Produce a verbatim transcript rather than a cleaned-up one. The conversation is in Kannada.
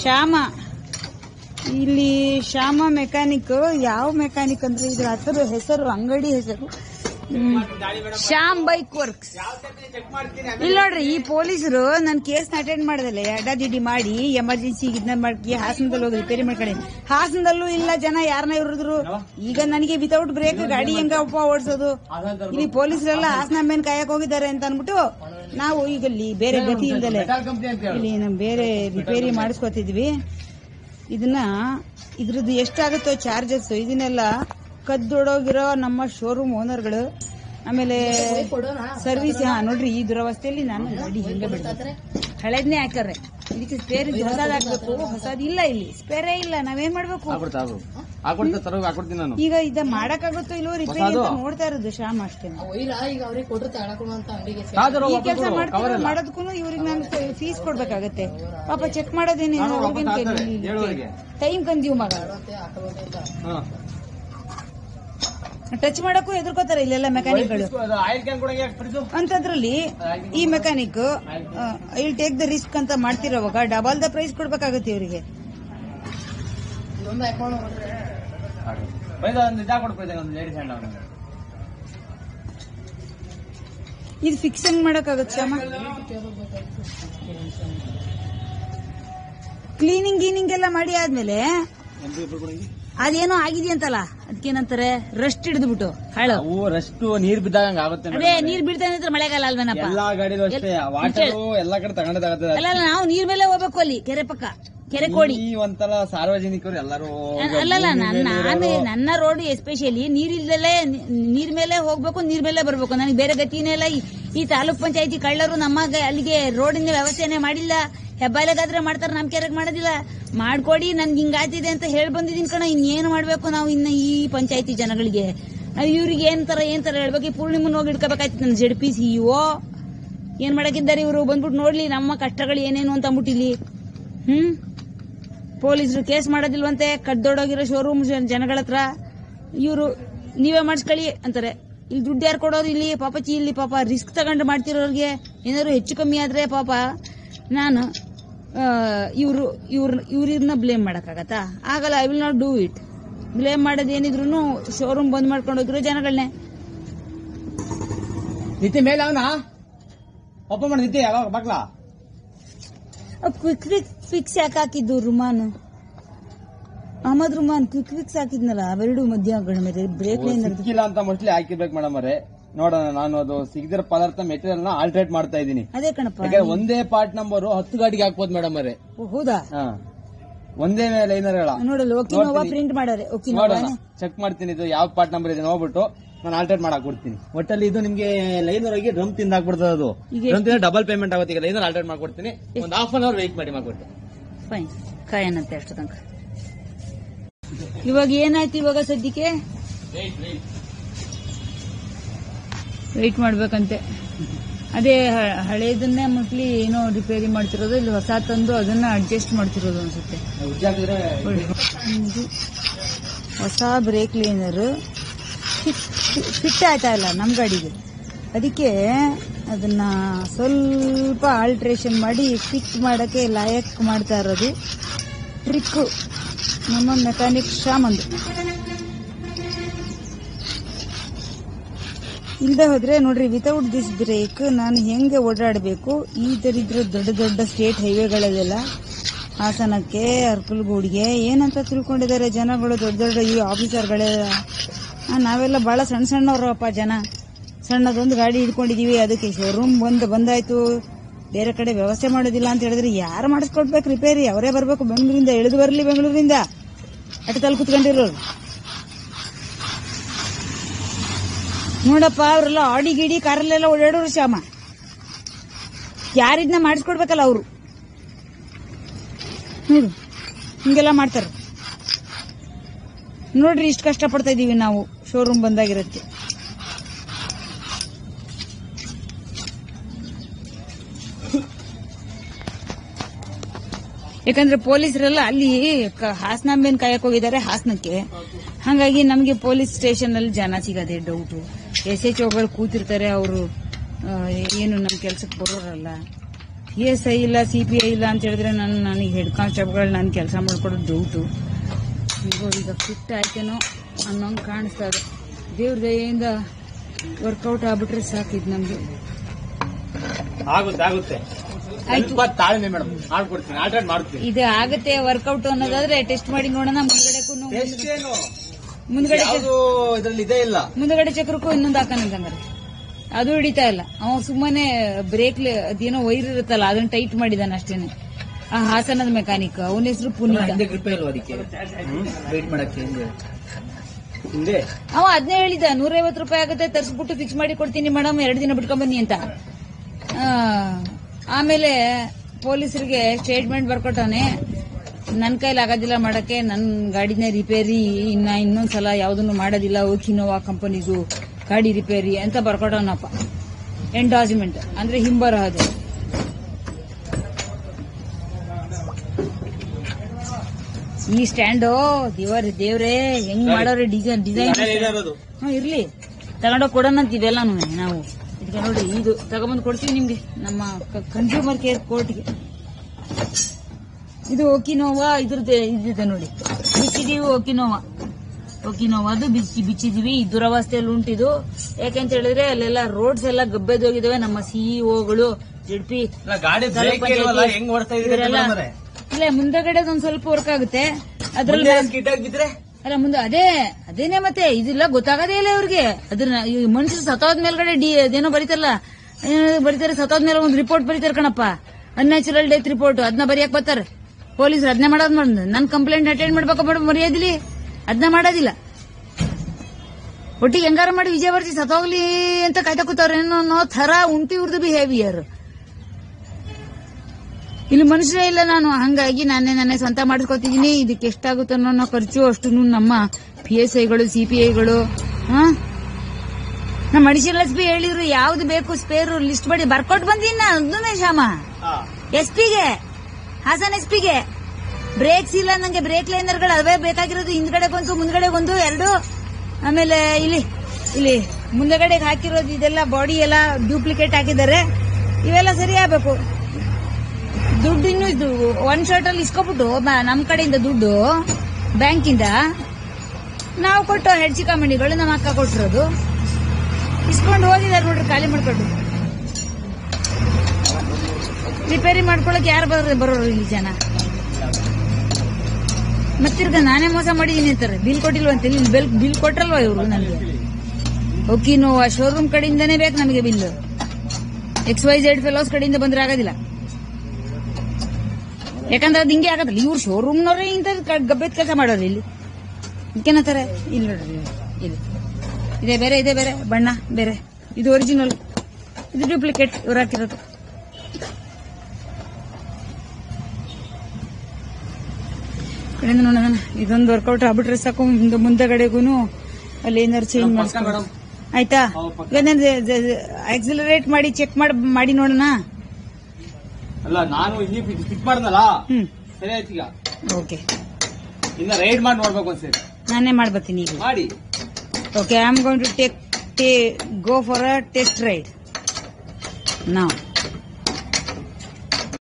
ಶ್ಯಾಮ ಇಲ್ಲಿ ಶ್ಯಾಮ ಮೆಕ್ಯಾನಿಕ್. ಯಾವ ಮೆಕ್ಯಾನಿಕ್ ಅಂದ್ರೆ ಇದ್ರ ಹೆಸರು ಹೆಸರು ಅಂಗಡಿ ಹೆಸರು ಶ್ಯಾಮ್ ಬೈಕ್ ವರ್ಕ್ಸ್. ಇಲ್ಲಿ ನೋಡ್ರಿ, ಈ ಪೊಲೀಸರು ನನ್ ಕೇಸ್ ಅಟೆಂಡ್ ಮಾಡದಲ್ಲ ಅಡ್ಡಾದಿಡ್ಡಿ ಮಾಡಿ ಎಮರ್ಜೆನ್ಸಿ ಇದನ್ನ ಮಾಡಿ ಹಾಸನದಲ್ಲಿ ಹೋಗಿ ರಿಪೇರಿ ಮಾಡ್ಕೊಳ್ಳಿ. ಹಾಸನದಲ್ಲೂ ಇಲ್ಲ ಜನ ಯಾರನ್ನ ಇವ್ರಿದ್ರು. ಈಗ ನನಗೆ ವಿತೌಟ್ ಬ್ರೇಕ್ ಗಾಡಿ ಹೆಂಗ ಉಪ ಓಡಿಸೋದು? ಇಲ್ಲಿ ಪೊಲೀಸರೆಲ್ಲ ಹಾಸನ ಮೇನ್ ಕಾಯಕ್ ಹೋಗಿದ್ದಾರೆ ಅಂತ ಅನ್ಬಿಟ್ಟು ನಾವು ಈಗ ಇಲ್ಲಿ ಬೇರೆ ಗತಿ ಇಲ್ದಲೆ ಇಲ್ಲಿ ನಮ್ ಬೇರೆ ರಿಪೇರಿ ಮಾಡಿಸ್ಕೊತಿದ್ವಿ. ಇದನ್ನ ಇದ್ರದ್ದು ಎಷ್ಟಾಗುತ್ತೋ ಚಾರ್ಜಸ್ ಇದನ್ನೆಲ್ಲ ಕದ್ದೊಡೋಗಿರೋ ನಮ್ಮ ಶೋರೂಮ್ ಓನರ್ಗಳು, ಆಮೇಲೆ ಸರ್ವಿಸ್. ಹಾ ನೋಡ್ರಿ, ಈ ದುರವಸ್ಥೆಯಲ್ಲಿ ನಾನು ಗಾಡಿ ಹೆಂಗೆ ಬಿಡ್ತಾರೆ, ಹಳೇದ್ನೇ ಹಾಕ್ತಾರೆ. ಇದಕ್ಕೆ ಸ್ಪೇರ್ ಹೊಸದ್ ಹಾಕ್ಬೇಕು. ಹೊಸದ್ ಇಲ್ಲ, ಇಲ್ಲಿ ಸ್ಪೇರೇ ಇಲ್ಲ. ನಾವೇನ್ ಮಾಡ್ಬೇಕು? ಈಗ ಇದ ಮಾಡಕ್ಕಾಗುತ್ತೋ ಇಲ್ವೋ ರಿಪೇರಿ ಅಂತ ನೋಡ್ತಾ ಇರೋದು ಶ್ಯಾಮ್ ಅಷ್ಟೇ. ಈ ಕೆಲಸ ಮಾಡ್ತಾರೆ, ಮಾಡೋದಕ್ಕೂ ಇವ್ರಿಗೆ ನಾನು ಫೀಸ್ ಕೊಡ್ಬೇಕಾಗತ್ತೆ. ಪಾಪ ಚೆಕ್ ಮಾಡೋದೇನೇನು ಟೈಮ್ ಕನ್ಸ್ಯೂಮ್ ಆಗ. ಟಚ್ ಮಾಡಕ್ಕೂ ಎದುರ್ಕೋತಾರೆ ಇಲ್ಲೆಲ್ಲ ಮೆಕ್ಯಾನಿಕ್ಗಳು. ಅಂತದ್ರಲ್ಲಿ ಈ mechanic I'll take the risk ಅಂತ ಮಾಡ್ತಿರೋವಾಗ ಡಬಲ್ ದ ಪ್ರೈಸ್ ಕೊಡ್ಬೇಕಾಗುತ್ತೆ ಇವರಿಗೆ. ಇದು ಫಿಕ್ಸ್ ಹೆಂಗ್ ಮಾಡಕ್ಕಾಗತ್ತೆ ಶ್ಯಾಮ? ಕ್ಲೀನಿಂಗ್ ಗೀನಿಂಗ್ ಎಲ್ಲ ಮಾಡಿ ಆದ್ಮೇಲೆ ಅದೇನೋ ಆಗಿದೆಯಂತಲ್ಲ, ಅದಕ್ಕೇನಂತಾರೆ ರಸ್ಟ್ ಹಿಡಿದು ಬಿಟ್ಟು ಹಾಳು ರಸ್ಟ್ ನೀರ್ ಬಿದ್ದಾಗ ಆಗುತ್ತೆ. ಅದೇ ನೀರ್ ಬೀಳ್ತಾನೆ ಮಳೆಗಾಲ ಅಲ್ವೇನಪ್ಪ, ಎಲ್ಲಾ ಗಾಡಿ ಎಲ್ಲಾ ಕಡೆ ತಗೊಂಡಾಗುತ್ತೆ. ಅಲ್ಲ ನಾವು ನೀರ್ ಮೇಲೆ ಹೋಗ್ಬೇಕು, ಅಲ್ಲಿ ಕೆರೆ ಪಕ್ಕ ಕೆರೆ ಕೋಡಿ ಒಂಥರ ಸಾರ್ವಜನಿಕರು ಎಲ್ಲರೂ. ಅಲ್ಲಲ್ಲ, ನಾನು ನನ್ನ ರೋಡ್ ಎಸ್ಪೆಷಲಿ ನೀರಿಲ್ದಲೇ ನೀರ್ ಮೇಲೆ ಹೋಗ್ಬೇಕು, ನೀರ್ ಮೇಲೆ ಬರ್ಬೇಕು. ನನಗೆ ಬೇರೆ ಗತಿನೇ ಇಲ್ಲ. ಈ ತಾಲೂಕ್ ಪಂಚಾಯತಿ ಕಳ್ಳರು ನಮ್ಮ ಅಲ್ಲಿಗೆ ರೋಡಿನ ವ್ಯವಸ್ಥೆನೆ ಮಾಡಿಲ್ಲ. ಹೆಬ್ಬಾಲೆಗಾದ್ರೆ ಮಾಡ್ತಾರೆ, ನಮ್ ಕೆರೆಗೆ ಮಾಡೋದಿಲ್ಲ. ಮಾಡ್ಕೊಡಿ, ನನ್ಗೆ ಹಿಂಗಾಯ್ತಿದೆ ಅಂತ ಹೇಳಿ ಬಂದಿದ್ದೀನಿ ಕಣ. ಇನ್ನೇನು ಮಾಡ್ಬೇಕು ನಾವು ಇನ್ನ ಈ ಪಂಚಾಯತಿ ಜನಗಳಿಗೆ? ಇವ್ರಿಗೆ ಏನ್ ತರ ಏನ್ ತರ ಹೇಳ್ಬೇಕು? ಈ ಪೂರ್ಣಿಮನ್ ಹೋಗಿ ಇಡ್ಕೋಬೇಕಾಯ್ತು ನನ್ನ ಜೆಡ್ ಪಿ ಸಿ ಇಒ. ಏನ್ ಮಾಡಕ್ಕಿದ್ದಾರೆ ಇವರು? ಬಂದ್ಬಿಟ್ಟು ನೋಡ್ಲಿ ನಮ್ಮ ಕಷ್ಟಗಳು ಏನೇನು ಅಂತ ಅಂದ್ಬಿಟ್ಟಿಲ್ಲಿ. ಹ್ಮ್ ಪೊಲೀಸರು ಕೇಸ್ ಮಾಡೋದಿಲ್ವಂತೆ ಕದ್ದೊಡೋಗಿರೋ ಶೋರೂಮ್ ಜನಗಳ ಹತ್ರ. ಇವರು ನೀವೇ ಮಾಡಿಸ್ಕೊಳ್ಳಿ ಅಂತಾರೆ. ಇಲ್ಲಿ ದುಡ್ಡು ಯಾರು ಕೊಡೋದು? ಇಲ್ಲಿ ಪಾಪಚಿ, ಇಲ್ಲಿ ಪಾಪ ರಿಸ್ಕ್ ತಗೊಂಡು ಮಾಡ್ತಿರೋರಿಗೆ ಏನಾದ್ರು ಹೆಚ್ಚು ಕಮ್ಮಿ ಆದ್ರೆ ಪಾಪ ನಾನು ಇವ್ರು ಇವ್ರ ಇವ್ರನ್ನ ಬ್ಲೇಮ್ ಮಾಡಕ್ಕಾಗತ್ತಾ? ಆಗಲ್ಲ. I will not do it. Blame ಮಾಡೋದೇನಿದ್ರು ಶೋರೂಮ್ ಬಂದ್ ಮಾಡ್ಕೊಂಡು ಹೋಗಿರೋ ಜನಗಳನ್ನೇ. ನಿತ್ಯ ಮೇಲೆ ಅವನ ಓಪನ್ ಮಾಡಿ ನಿತ್ಯ ಯಾವಾಗ ಬಾಕ್ಲಾ ಕ್ವಿಕ್ ಕ್ವಿಕ್ ಫಿಕ್ಸ್ ಯಾಕೆ ಹಾಕಿದ್ದು? ರುಮಾನ್ ಅಹಮದ್ ರುಮಾನ್ ಕ್ವಿಕ್ ಫಿಕ್ಸ್ ಹಾಕಿದ್ನಲ್ಲ, ಅವೆರಡು ಮಧ್ಯ ಮೇಲೆ ಬ್ರೇಕ್ ಸಿಕ್ಕಿಲ್ಲ ಅಂತ ಮೋಸ್ಟ್ಲಿ ಹಾಕಿರ್ಬೇಕು ಮೇಡಮ್ ಅವರೇ. ನೋಡೋಣ, ನಾನು ಅದು ಸಿಗದಿರೋ ಪದಾರ್ಥ ಮೆಟೀರಿಯಲ್ ನ ಆಲ್ಟ್ರೇಟ್ ಮಾಡ್ತಾ ಇದ್ದೀನಿ. ಅದೇ ಕಣಪ್ಪ, ಒಂದೇ ಪಾರ್ಟ್ ನಂಬರ್ ಹತ್ತು ಗಾಡಿಗೆ ಹಾಕ್ಬೋದು ಮೇಡಮ್ ಅವರೇ. ಹೌದಾ? ಒಂದೇ ಲೈನರ್ ಗಳ ನೋಡಲ್ಲ, ಪ್ರಿಂಟ್ ಮಾಡೋರೆ. ನೋಡೋಣ, ಚೆಕ್ ಮಾಡ್ತೀನಿ ಇದು ಯಾವ ಪಾರ್ಟ್ ನಂಬರ್ ಇದೆ ನೋಡ್ಬಿಟ್ಟು ನಾನು ಆಲ್ಟ್ರೇಟ್ ಮಾಡಕ್ ಕೊಡ್ತೀನಿ. ಒಟ್ಟಲ್ಲಿ ಇದು ನಿಮ್ಗೆ ಲೈನರ್ ಆಗಿ ಡ್ರಮ್ ತಿಂದ ಹಾಕ್ಬಿಡ್ತದೆ. ಅದು ಡ್ರಮ್ ತಿಂದ ಡಬಲ್ ಪೇಮೆಂಟ್ ಆಗುತ್ತೆ. ಈಗ ಲೈನರ್ ಆಲ್ಟ್ರೇಟ್ ಮಾಡ್ಕೊಡ್ತೀನಿ. ಒಂದು ಹಾಫ್ ಅನ್ ಅವರ್ ವೇಟ್ ಮಾಡಿ ಮಾಡ್ಕೊಡ್ತೀನಿ. ಫೈನ್, ಕಾಯನಂತೆ ಅಷ್ಟು ತನಕ. ಇವಾಗ ಏನಾಯ್ತು? ಇವಾಗ ಸದ್ಯಕ್ಕೆ ವೆಯ್ಟ್ ಮಾಡ್ಬೇಕಂತೆ. ಅದೇ ಹಳೇದನ್ನೇ ಮೋಸ್ಟ್ಲಿ ಏನೋ ರಿಪೇರಿ ಮಾಡ್ತಿರೋದು, ಇಲ್ಲಿ ಹೊಸ ತಂದು ಅದನ್ನ ಅಡ್ಜಸ್ಟ್ ಮಾಡ್ತಿರೋದು ಅನ್ಸುತ್ತೆ. ಹೊಸ ಬ್ರೇಕ್ ಲೈನರ್ ಫಿಟ್ ಆಯ್ತಾ ಇಲ್ಲ ನಮ್ ಗಾಡಿಗೆ, ಅದಕ್ಕೆ ಅದನ್ನ ಸ್ವಲ್ಪ ಆಲ್ಟ್ರೇಷನ್ ಮಾಡಿ ಫಿಟ್ ಮಾಡಕ್ಕೆ ಲಾಯಕ್ ಮಾಡ್ತಾ ಇರೋದು. ಟ್ರಿಕ್ ನಮ್ಮ ಮೆಕ್ಯಾನಿಕ್ ಶ್ಯಾಮಂದು. ಇಲ್ದೆ ಹೋದ್ರೆ ನೋಡ್ರಿ, ವಿತೌಟ್ ದಿಸ್ ಬ್ರೇಕ್ ನಾನು ಹೆಂಗೆ ಓಡಾಡಬೇಕು? ಈ ತರಿದ್ರ ದೊಡ್ಡ ದೊಡ್ಡ ಸ್ಟೇಟ್ ಹೈವೇಗಳದೆಲ್ಲ ಹಾಸನಕ್ಕೆ, ಅರ್ಕಲ್ಗೂಡಿಗೆ ಏನಂತ ತಿಳ್ಕೊಂಡಿದ್ದಾರೆ ಜನಗಳು, ದೊಡ್ಡ ದೊಡ್ಡ ಈ ಆಫೀಸರ್ಗಳೆಲ್ಲ. ನಾವೆಲ್ಲ ಬಹಳ ಸಣ್ಣ ಸಣ್ಣವ್ರಪ್ಪ ಜನ. ಸಣ್ಣದೊಂದು ಗಾಡಿ ಹಿಡ್ಕೊಂಡಿದೀವಿ, ಅದಕ್ಕೆ ಶೋರೂಮ್ ಬಂದ್ ಬಂದಾಯ್ತು, ಬೇರೆ ಕಡೆ ವ್ಯವಸ್ಥೆ ಮಾಡೋದಿಲ್ಲ ಅಂತ ಹೇಳಿದ್ರೆ ಯಾರು ಮಾಡಿಸ್ಕೊಡ್ಬೇಕು ರಿಪೇರಿ? ಅವರೇ ಬರ್ಬೇಕು ಬೆಂಗಳೂರಿಂದ, ಇಳಿದು ಬರಲಿ ಬೆಂಗಳೂರಿಂದ, ಅಟ್ಟದಲ್ಲಿ ಕುತ್ಕೊಂಡಿರೋರು. ನೋಡಪ್ಪ, ಅವರೆಲ್ಲ ಆಡಿ ಗಿಡಿ ಕಾರಲ್ಲೆಲ್ಲ ಓಡಾಡೋರು ಶ್ಯಾಮ. ಯಾರಿದ್ನ ಮಾಡಿಸ್ಕೊಡ್ಬೇಕಲ್ಲ ಅವರು. ನೋಡು ಹಿಂಗೆಲ್ಲ ಮಾಡ್ತಾರೆ. ನೋಡ್ರಿ, ಇಷ್ಟು ಕಷ್ಟ ಪಡ್ತಾ ಇದೀವಿ ನಾವು ಶೋರೂಮ್ ಬಂದಾಗಿರತ್ತೆ. ಯಾಕಂದ್ರೆ ಪೊಲೀಸರೆಲ್ಲ ಅಲ್ಲಿ ಹಾಸನ ಮೇನ್ ಕಾಯಕ್ ಹೋಗಿದ್ದಾರೆ ಹಾಸನಕ್ಕೆ. ಹಾಗಾಗಿ ನಮಗೆ ಪೊಲೀಸ್ ಸ್ಟೇಷನ್ ಅಲ್ಲಿ ಜನ ಸಿಗದೆ ಡೌಟು. ಎಸ್ ಎಚ್ ಓಗಳು ಕೂತಿರ್ತಾರೆ, ಅವರು ಏನು ನಮ್ ಕೆಲ್ಸಕ್ಕೆ ಬರೋರಲ್ಲ. ಪಿ ಎಸ್ ಐ ಇಲ್ಲ ಸಿ ಪಿ ಐ ಇಲ್ಲ ಅಂತ ಹೇಳಿದ್ರೆ ನಾನು ನನಗೆ ಹೆಡ್ ಕಾನ್ಸ್ಟೇಬಲ್ ನಾನು ಕೆಲಸ ಮಾಡ್ಕೊಡೋದು ಡೌಟು. ಈಗ ಈಗ ಫಿಟ್ ಆಯ್ತೇನೋ ಅನ್ನೋಂಗೆ ಕಾಣಿಸ್ತಾ ಇದೆ. ದೇವ್ರ ದಯೆಯಿಂದ ವರ್ಕೌಟ್ ಆಗ್ಬಿಟ್ರೆ ಸಾಕಿದ್ ನಮ್ಗೆ. ಆಗುತ್ತೆ ಆಗುತ್ತೆ ಆಯ್ತು ತಾಳ್ಮೆ ಮೇಡಮ್, ಮಾಡ್ಕೊಡ್ತೀನಿ, ಆಲ್ಟರ್ನೇಟ್ ಮಾಡ್ತೀನಿ. ಇದು ಆಗುತ್ತೆ ವರ್ಕೌಟ್ ಅನ್ನೋದಾದ್ರೆ ಟೆಸ್ಟ್ ಮಾಡಿ ನೋಡೋಣ. ಮುಂದ್ಗಡೆಗೂ ಮುಂದ್ಗಡೆ ಇದ್ರಲ್ಲಿ ಇದೇ ಇಲ್ಲ, ಮುಂದ್ಗಡೆ ಚಕ್ರಕ್ಕೂ ಇನ್ನೊಂದು ಹಾಕೋಣಂತಂದ್ರೆ ಅದು ಹಿಡಿತಾ ಇಲ್ಲ. ಅವ ಸುಮ್ಮನೆ ಬ್ರೇಕ್ ಅದೇನೋ ವೈರ್ ಇರುತ್ತಲ್ಲ ಅದನ್ನ ಟೈಟ್ ಮಾಡಿದಾನೆ ಅಷ್ಟೇನೆ. ಆ ಹಾಸನದ ಮೆಕ್ಯಾನಿಕ್, ಅವನ ಹೆಸರು ಪುನೀತ್. ಅವ ಅದನ್ನೇ ಹೇಳಿದ, ನೂರೈವತ್ತು ರೂಪಾಯಿ ಆಗುತ್ತೆ ತರಿಸ್ಬಿಟ್ಟು ಫಿಕ್ಸ್ ಮಾಡಿ ಕೊಡ್ತೀನಿ ಮೇಡಮ್, ಎರಡು ದಿನ ಬಿಟ್ಕೊಂಡ್ ಬನ್ನಿ ಅಂತ. ಆಮೇಲೆ ಪೊಲೀಸರಿಗೆ ಸ್ಟೇಟ್ಮೆಂಟ್ ಬರ್ಕೊಟ್ಟವನೆ, ನನ್ ಕೈಲಿ ಆಗೋದಿಲ್ಲ ಮಾಡಕ್ಕೆ, ನನ್ ಗಾಡಿನೇ ರಿಪೇರಿ, ಇನ್ನ ಇನ್ನೊಂದ್ಸಲ ಯಾವ್ದನ್ನು ಮಾಡೋದಿಲ್ಲ, ಓಕಿನೋವಾ ಕಂಪನಿದು ಗಾಡಿ ರಿಪೇರಿ ಅಂತ ಬರ್ಕೊಟ್ಟವನಪ್ಪ. ಎಂಡಾಸ್ಮೆಂಟ್ ಅಂದ್ರೆ ಹಿಂಬರಹದು. ಈ ಸ್ಟ್ಯಾಂಡು ದೇವರ ದೇವ್ರೆ ಹೆಂಗ್ ಮಾಡೋರೆ ಡಿಸೈನ್ ಡಿಸೈನ್ ಹ್ಮ್ ಇರ್ಲಿ, ತಗೊಂಡೋಗಿ ಕೊಡೋಣ ಅಂತೀವೆಲ್ಲಾನು ನಾವು. ಇದಕ್ಕೆ ನೋಡಿ, ಇದು ತಗೊಂಬಂದು ಕೊಡ್ತೀವಿ ನಿಮ್ಗೆ ನಮ್ಮ ಕನ್ಸ್ಯೂಮರ್ ಕೇರ್ ಕೋರ್ಟ್ಗೆ. ಇದು ಓಕಿನೋವಾ ಇದ್ರದ್ದು ಇದಿದೆ ನೋಡಿ, ಬಿಚ್ಚಿದೀವಿ ಓಕಿನೋವಾ. ಓಕಿನೋವಾದು ಬಿಚ್ಚಿ ಬಿಚ್ಚಿದೀವಿ. ಈ ದುರವಸ್ಥೆಯಲ್ಲಿ ಉಂಟಿದು. ಯಾಕೆಂತ ಹೇಳಿದ್ರೆ ಅಲ್ಲೆಲ್ಲ ರೋಡ್ಸ್ ಎಲ್ಲ ಗಬ್ಬೆದೋಗಿದಾವೆ. ನಮ್ಮ ಸಿಇಒಗಳು ಜೆಡ್ಪಿ ಇಲ್ಲ, ಮುಂದಗಡೆ ಒಂದ್ ಸ್ವಲ್ಪ ವರ್ಕ್ ಆಗುತ್ತೆ ಅದ್ರಲ್ಲಿ. ಅಲ್ಲ ಮುಂದೆ ಅದೇ ಅದೇನೆ ಮತ್ತೆ ಇದಿಲ್ಲ ಗೊತ್ತಾಗದೇ ಇಲ್ಲ ಇವ್ರಿಗೆ. ಅದ್ರ ಮನುಷ್ಯರು ಸತ್ತೋದ್ ಮೇಲ್ಗಡೆ ಡಿ ಅದೇನೋ ಬರೀತಾರಲ್ಲ, ಬರೀತಾರೆ ಸತ್ತೋದ್ ಮೇಲೆ ಒಂದು ರಿಪೋರ್ಟ್ ಬರೀತಾರೆ ಕಣಪ್ಪ, ಅನ್ಯಾಚುರಲ್ ಡೆತ್ ರಿಪೋರ್ಟ್. ಅದನ್ನ ಬರೆಯಕ್ ಬರ್ತಾರೆ ಪೊಲೀಸರು. ಅದನ್ನೇ ಮಾಡೋದ್ ಮಾಡ್ ನನ್ ಕಂಪ್ಲೇಂಟ್ ಅಟೆಂಡ್ ಮಾಡ್ಬೇಕ ಬೇಡ ಮರ್ಯಾದಿಲಿ, ಅದನ್ನ ಮಾಡೋದಿಲ್ಲ. ಒಟ್ಟಿಗೆ ಹೆಂಗಾರ ಮಾಡಿ ವಿಜಯ ಬರ್ತಿ ಸತ್ತೋಗ್ಲಿ ಅಂತ ಕಾಯ್ತಾ ಕೂತವ್ರೆ ಅನ್ನೋ ತರ ಉಂಟು ಇವ್ರದ್ದು ಬಿಹೇವಿಯರ್. ಇಲ್ಲಿ ಮನುಷ್ಯರೇ ಇಲ್ಲ ನಾನು, ಹಂಗಾಗಿ ನಾನೇ ನಾನೇ ಸ್ವಂತ ಮಾಡಿಸ್ಕೊತಿದೀನಿ. ಇದಕ್ಕೆ ಎಷ್ಟಾಗುತ್ತೆ ಅನ್ನೋ ಖರ್ಚು ಅಷ್ಟು ನಮ್ಮ ಪಿ ಎಸ್ ಐಗಳು ಸಿ ಪಿ ಐಗಳು ನಮ್ಮ ಅಡಿಷನಲ್ ಎಸ್ ಪಿ ಹೇಳಿದ್ರು ಯಾವ್ದು ಬೇಕು ಸ್ಪೇರ್ ಲಿಸ್ಟ್ ಮಾಡಿ ಬರ್ಕೊಟ್ ಬಂದೀನಿ ಅದನ್ನೇ ಶ್ಯಾಮ. ಎಸ್ ಪಿಗೆ, ಹಾಸನ್ ಎಸ್ ಪಿಗೆ ಬ್ರೇಕ್ಸ್ ಇಲ್ಲ ನಂಗೆ, ಬ್ರೇಕ್ ಲೈನರ್ಗಳು ಅವೇ ಬೇಕಾಗಿರೋದು. ಹಿಂದ್ಗಡೆ ಒಂದು ಮುಂದ್ಗಡೆ ಒಂದು ಎರಡು. ಆಮೇಲೆ ಇಲ್ಲಿ ಇಲ್ಲಿ ಮುಂದಗಡೆಗೆ ಹಾಕಿರೋದು ಇದೆಲ್ಲ ಬಾಡಿ ಎಲ್ಲ ಡೂಪ್ಲಿಕೇಟ್ ಹಾಕಿದ್ದಾರೆ. ಇವೆಲ್ಲ ಸರಿ ಆಗ್ಬೇಕು. ದುಡ್ಡು ಇನ್ನು ಇದು ಒನ್ ಶಾರ್ಟ್ ಅಲ್ಲಿ ಇಸ್ಕೊಬಿಟ್ಟು ನಮ್ ಕಡೆಯಿಂದ ದುಡ್ಡು ಬ್ಯಾಂಕಿಂದ ನಾವು ಕೊಟ್ಟು ಹೆಡ್ ಚಿಕ್ಕಮಣಿಗಳು ನಮ್ಮ ಅಕ್ಕ ಕೊಟ್ಟಿರೋದು ಇಸ್ಕೊಂಡು ಹೋಗಿದ್ದಾರೆ ನೋಡ್ರಿ, ಖಾಲಿ ಮಾಡ್ಕೊಂಡು. ರಿಪೇರಿ ಮಾಡ್ಕೊಳಕ್ ಯಾರು ಬರೋರು ಇಲ್ಲಿ ಜನ. ಮತ್ತಿರ್ಗ ನಾನೇ ಮೋಸ ಮಾಡಿದೀನಿ ಅಂತಾರೆ. ಬಿಲ್ ಕೊಟ್ಟಿಲ್ವಂತ, ಇಲ್ಲಿ ಬಿಲ್ ಬಿಲ್ ಕೊಟ್ರಲ್ವಾ ಇವ್ರು ನನಗೆ. ಓಕಿನೋವಾ ಶೋರೂಮ್ ಕಡೆಯಿಂದನೇ ಬೇಕು ನಮಗೆ bill. X Y Z fellows ಕಡೆಯಿಂದ ಬಂದ್ರೆ ಆಗೋದಿಲ್ಲ. ಯಾಕಂದ್ರೆ ಅದು ಹಿಂಗೆ ಆಗತ್ತಲ್ಲ, ಇವ್ರು ಶೋರೂಮ್ನವ್ರೆ ಇಂತ ಗಬ್ಬೆತ್ ಕೆಲಸ ಮಾಡೋರು ಇಲ್ಲಿ. ಏನಂತಾರೆ ಇಲ್ಲಿ ನೋಡ್ರಿ, ಇಲ್ಲಿ ಇದೇ ಬೇರೆ ಇದೇ ಬೇರೆ ಬಣ್ಣ ಬೇರೆ. ಇದು ಒರಿಜಿನಲ್, ಇದು ಡೂಪ್ಲಿಕೇಟ್ ಇವ್ರು ಹಾಕಿರೋದು. ಕಡೆಯಿಂದ ನೋಡೋಣ, ಇದೊಂದು ವರ್ಕೌಟ್ ಆಗ್ಬಿಟ್ರೆ ಸಾಕು. ಮುಂದಗಡೆಗೂ ಅಲ್ಲಿ ಏನಾದ್ರು ಚೇಂಜ್ ಮಾಡಿಸ್ಕೊಂಡು ಆಯ್ತಾ. ಆಕ್ಸಿಲರೇಟ್ ಮಾಡಿ ಚೆಕ್ ಮಾಡಿ ನೋಡೋಣ. ಅಲ್ಲ ನಾನು ಇಲ್ಲಿ ಫಿಟ್ ಮಾಡ್ದಲ್ಲ, ಸರಿ ಆಯ್ತು. ಈಗ ಓಕೆ, ಇನ್ನ ರೈಡ್ ಮಾಡಿ ನೋಡ್ಬೇಕು ಅನ್ಸರಿ, ನಾನೇ ಮಾಡ್ಬರ್ತೀನಿ ಈಗ ಮಾಡಿ. Okay, I am going to take go for a test ride now.